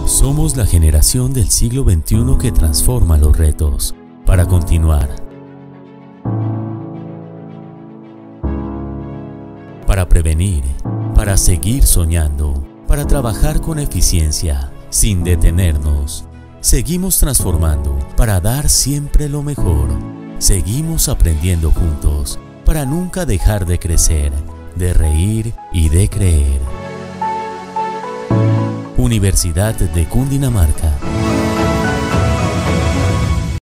Somos la generación del siglo XXI que transforma los retos para continuar, para prevenir, para seguir soñando, para trabajar con eficiencia, sin detenernos. Seguimos transformando para dar siempre lo mejor. Seguimos aprendiendo juntos para nunca dejar de crecer, de reír y de creer. Universidad de Cundinamarca.